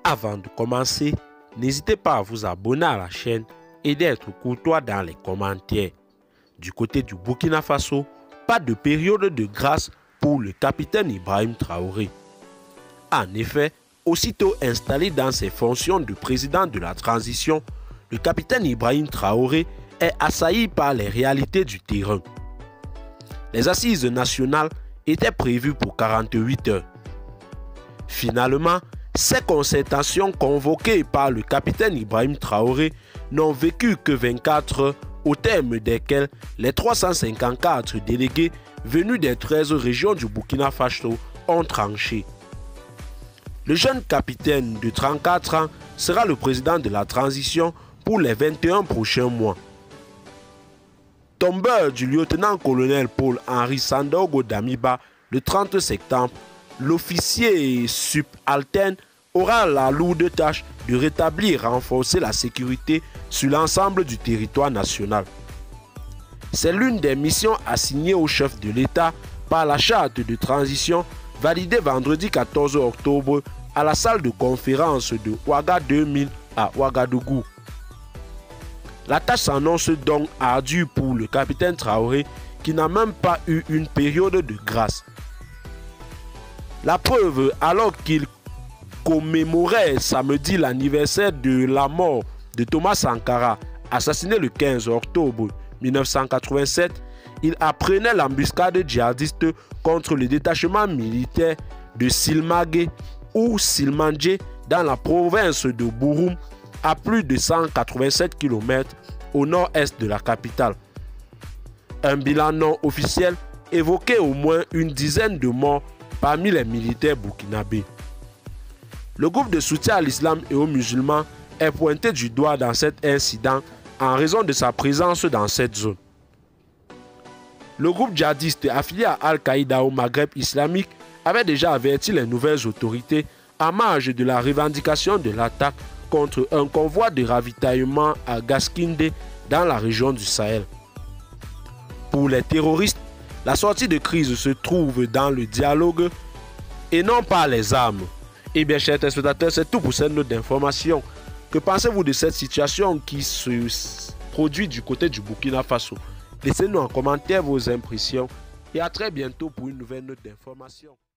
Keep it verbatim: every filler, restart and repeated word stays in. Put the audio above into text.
Avant de commencer, n'hésitez pas à vous abonner à la chaîne et d'être courtois dans les commentaires. Du côté du Burkina Faso, pas de période de grâce pour le capitaine Ibrahim Traoré. En effet, aussitôt installé dans ses fonctions de président de la transition, le capitaine Ibrahim Traoré est assailli par les réalités du terrain. Les assises nationales étaient prévues pour quarante-huit heures. Finalement, ces concertations convoquées par le capitaine Ibrahim Traoré n'ont vécu que vingt-quatre heures, au terme desquelles les trois cent cinquante-quatre délégués venus des treize régions du Burkina Faso ont tranché. Le jeune capitaine de trente-quatre ans sera le président de la transition pour les vingt et un prochains mois. Tombeur du lieutenant-colonel Paul-Henri Sandaogo Damiba le trente septembre, l'officier subalterne aura la lourde tâche de rétablir et renforcer la sécurité sur l'ensemble du territoire national. C'est l'une des missions assignées au chef de l'État par la charte de transition validée vendredi quatorze octobre à la salle de conférence de Ouaga deux mille à Ouagadougou. La tâche s'annonce donc ardue pour le capitaine Traoré qui n'a même pas eu une période de grâce. La preuve, alors qu'il commémorait samedi l'anniversaire de la mort de Thomas Sankara, assassiné le quinze octobre mille neuf cent quatre-vingt-sept, il apprenait l'embuscade djihadiste contre le détachement militaire de Silmagé ou Silmandjé dans la province de Bouroum, à plus de cent quatre-vingt-sept kilomètres au nord-est de la capitale. Un bilan non officiel évoquait au moins une dizaine de morts parmi les militaires burkinabés. Le groupe de soutien à l'islam et aux musulmans est pointé du doigt dans cet incident en raison de sa présence dans cette zone. Le groupe djihadiste affilié à Al-Qaïda au Maghreb islamique avait déjà averti les nouvelles autorités en marge de la revendication de l'attaque contre un convoi de ravitaillement à Gaskinde dans la région du Sahel. Pour les terroristes, la sortie de crise se trouve dans le dialogue et non pas les armes. Eh bien, chers téléspectateurs, c'est tout pour cette note d'information. Que pensez-vous de cette situation qui se produit du côté du Burkina Faso? Laissez-nous en commentaire vos impressions et à très bientôt pour une nouvelle note d'information.